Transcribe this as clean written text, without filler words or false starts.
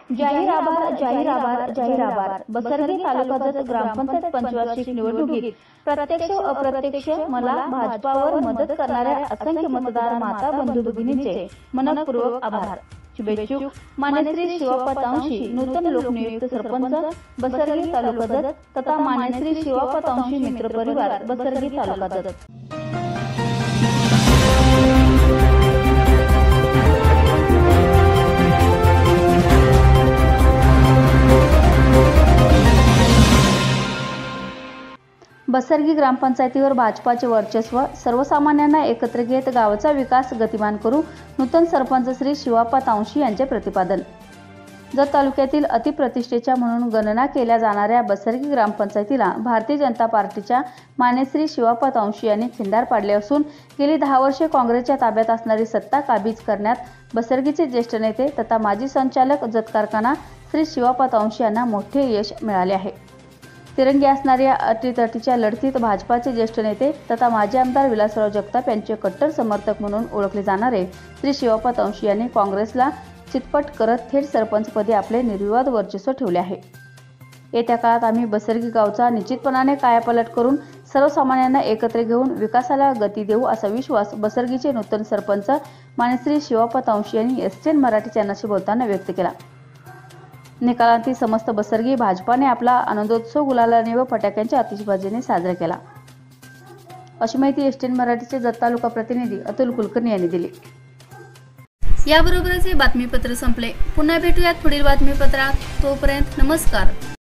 जाहीर आभार बसरगी तालुक्यात ग्रामपंचायत पंचवार्षिक निवडणुकीत प्रत्यक्ष अप्रत्यक्ष मला भाजपावर मदत करणाऱ्या असंख्य मतदार माता बंधू भगिनींचे मनपूर्वक आभार। शुभेच्छुक मान्य श्री शिवाप्पा तावशी, नूतन लोकनियुक्त सरपंच बसरगी तालुका तथा मान्य श्री शिवाप्पा तावशी मित्र परिवार बसरगी तालुका। बसरगी ग्रामपंचायतीवर भाजपाचे वर्चस्व, सर्वसामान्यांना एकत्र घेत गावाचा विकास गतिमान करू, नूतन सरपंच श्री शिवाप्पा तावशी यांचे प्रतिपादन। जत तालुक्यातील अतिप्रतिष्ठेच्या म्हणून गणना केल्या जाणाऱ्या बसरगी ग्रामपंचायतीला भारतीय जनता पार्टीच्या मान्य श्री शिवाप्पा तावशी यांनी खिंडार पाडले असून गेली 10 वर्षे काँग्रेसच्या ताब्यात असणारी सत्ता काबीज करण्यात बसरगीचे ज्येष्ठ नेते तथा माजी संचालक जत कारखाना श्री शिवाप्पा तावशी यांना मोठे यश मिळाले आहे। तिरंगी असणाऱ्या अटीतटीच्या लढतीत भाजपाचे ज्येष्ठ नेते तथा माजी आमदार विलासराव जगताप यांचे कट्टर समर्थक म्हणून ओळखले जाणारे श्री शिवाप्पा तावशी यांनी काँग्रेसला चितपट करत थेट सरपंचपदी आपले निर्विवाद वर्चस्व ठेवले आहे। येत्या काळात आम्ही बसरगी गावचा निश्चितपणाने कायापालट करून सर्वसामान्यांना एकत्र घेऊन विकासाला गती देऊ असा विश्वास बसरगीचे नूतन सरपंच मान्य श्री शिवाप्पा तावशी यांनी एसटीएन मराठी चॅनलशी बोलताना व्यक्त केला। निकालांती समस्त बसरगी भाजपाने आपला आनंदोत्सव गुलालाने व फटाक्यांच्या आतिषबाजीने साजरा केला, अशी माहिती एसटीएन मराठीचे जत तालुका प्रतिनिधी अतुल कुलकर्णी यांनी दिली। याबरोबरच हे बातमीपत्र संपले। पुन्हा भेटूयात पुढील बातमीपत्रात। तोपर्यंत नमस्कार।